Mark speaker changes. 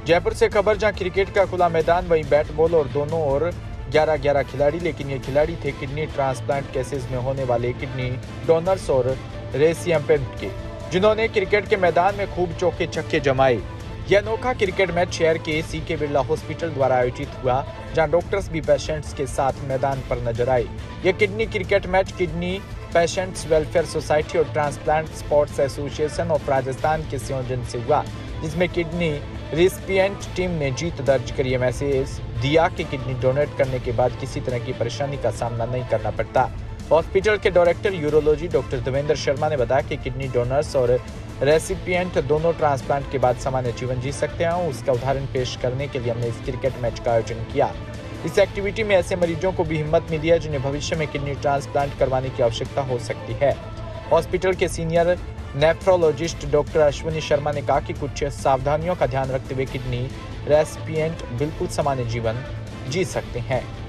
Speaker 1: जयपुर से खबर, जहां क्रिकेट का खुला मैदान, वहीं बैट बॉल और दोनों ओर 11-11 खिलाड़ी, लेकिन ये खिलाड़ी थे किडनी ट्रांसप्लांट केसेस में होने वाले किडनी डोनर्स और रेसिपिएंट के, जिन्होंने क्रिकेट के मैदान में खूब चौके छक्के जमाए। यह अनोखा क्रिकेट मैच शहर के सीके बिरला हॉस्पिटल द्वारा आयोजित हुआ, जहां डॉक्टर्स भी पेशेंट्स के साथ मैदान पर नजर आए। यह kidney cricket match kidney patients welfare society और transplant sports association of Rajasthan के संयोजन से हुआ, जिसमें किडनी रेसिपिएंट टीम ने जीत दर्ज कर यह मैसेज दिया कि किडनी डोनेट करने के बाद किसी तरह की परेशानी का सामना नहीं करना पड़ता। हॉस्पिटल के director urology doctor Devendra Sharma ने बताया कि किडनी डोनर्स और रेसिपिएंट दोनों ट्रांसप्लांट के बाद सामान्य जीवन जी सकते हैं। उसका उदाहरण पेश करने के लिए हमने इस क्रिकेट मैच का आयोजन किया। इस एक्टिविटी में ऐसे मरीजों को भी हिम्मत मिली है जिन्हें भविष्य में किडनी ट्रांसप्लांट करवाने की आवश्यकता हो सकती है। हॉस्पिटल के senior nephrologist doctor Ashwini Sharma ने कहा कि कुछ सावधानियों का ध्यान रखते हुए किडनी रेसिपिएंट बिल्कुल सामान्य जीवन जी सकते हैं।